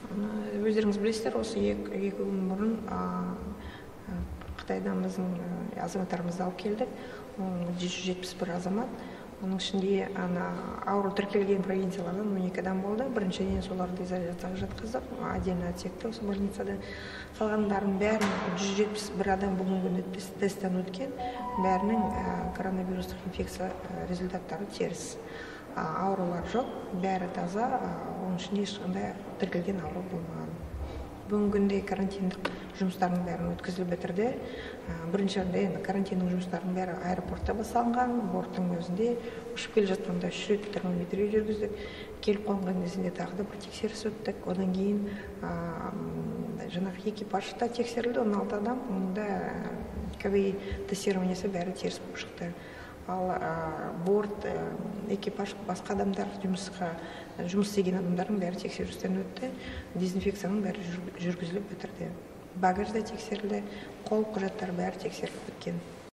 Өздеріңіз білесіздер, осы екі күн бұрын Қытайдан біздің азаматтарымызды алып келдік. 171 азамат. Оның ішінде ауру тіркелген провинциялардан 12 адам болды. Біріншіден соларды изоляцияға жатқыздық, отдельно отсекті осы больницада. Қалғандардың бәрін 171 адам бүгінгі күні тесттен өткен. Бәрінің коронавирустық инфекция результаттары теріс. Аурулар жоқ, бәрі таза, оның ішінде ешқандай тіркелген ауру болмаған. Бүгінгі күнде карантиндік жұмыстардың бәрін өткізіліп бітірді. Біріншіден енді карантиндік жұмыстардың бәрі аэропортта басталған. Борттың өзінде ұшып келе жатқанда 3 рет термометрия жүргіздік. Келіп қонған кезінде тағы да бір тексеріс өттік. Одан кейін жаңағы экипажда тексерілді 16 адам. Онда КВИ тестированиясы бәрі теріс болып шықты. Ал борт, экипаж, басқа адамдар, жұмыс істеген адамдардың бәрі тексерістен өтті. Дезинфекцияның бәрі жүргізіліп бітірді. Багаж да тексерілді, қол құжаттары бәрі тексеріліп біткен.